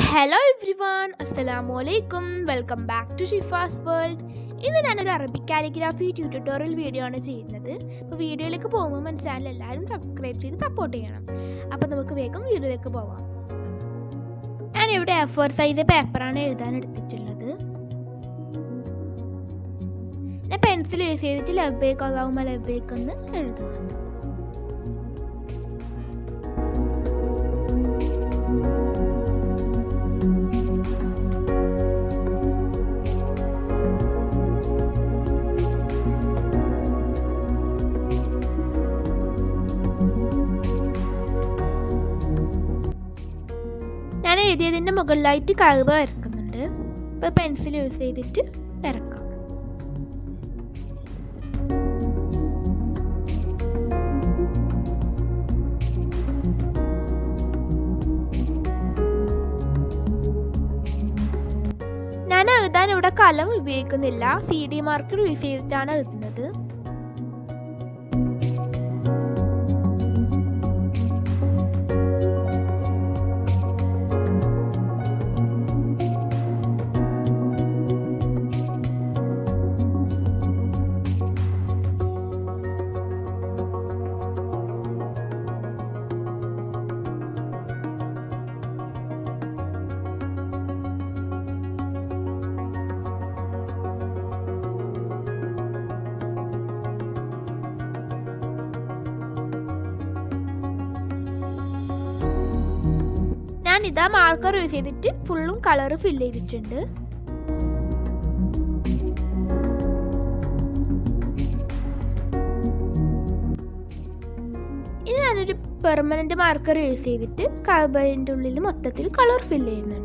Hello everyone, Assalamu alaikum. Welcome back to Shifa's World. ഇന്ന് ഞാനൊരു Arabic calligraphy tutorial video ആണ് ചെയ്യുന്നത്. അപ്പോൾ വീഡിയോയിലേക്ക് പോകുമ്പോൾ എൻ്റെ ചാനൽ എല്ലാവരും സബ്സ്ക്രൈബ് ചെയ്ത് സപ്പോർട്ട് ചെയ്യണം. അപ്പോൾ നമുക്ക് വേഗം വീഡിയോയിലേക്ക് പോവാം. ഞാനിവിടെ A4 സൈസ് പേപ്പറാണ് എഴുതാൻ എടുത്തിട്ടുള്ളത്. ഞാൻ പെൻസിൽ യൂസ് ചെയ്തിട്ട് ലബ്ബൈക് allahumma ലബ്ബൈക് എന്ന് എഴുതുന്നുണ്ട്. ഞാൻ എഴുതിയതിൻ്റെ മുകളിലായിട്ട് കർവ് വരക്കുന്നുണ്ട്. ഇപ്പോൾ പെൻസിൽ യൂസ് ചെയ്തിട്ട് വരക്കാം. ഞാൻ എഴുതാൻ ഇവിടെ കലം ഉപയോഗിക്കുന്നില്ല, CD മാർക്കർ യൂസ് ചെയ്തിട്ടാണ് എഴുതുന്നത്. ഞാൻ ഇതാ മാർക്കർ യൂസ് ചെയ്തിട്ട് ഫുള്ളും കളർ ഫില്ല് ചെയ്തിട്ടുണ്ട്. ഇനി ഞാനൊരു പെർമനന്റ് മാർക്കർ യൂസ് ചെയ്തിട്ട് കർബിന്റെ ഉള്ളിൽ മൊത്തത്തിൽ കളർ ഫില്ല് ചെയ്യുന്നുണ്ട്.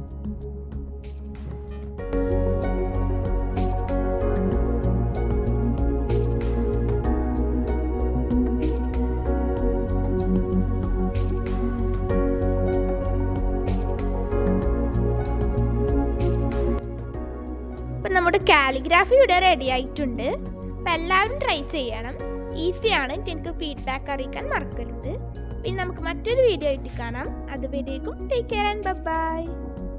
നമ്മുടെ കാലിഗ്രാഫി ഇവിടെ റെഡി ആയിട്ടുണ്ട്. അപ്പം എല്ലാവരും ട്രൈ ചെയ്യണം. ഈസിയാണ്. എനിക്ക് ഫീഡ്ബാക്ക് അറിയിക്കാൻ മറക്കരുത്. പിന്നെ നമുക്ക് മറ്റൊരു വീഡിയോ ആയിട്ട് കാണാം. അതുവരേക്കും ടേക്ക് കെയർ ആൻഡ് ബൈ.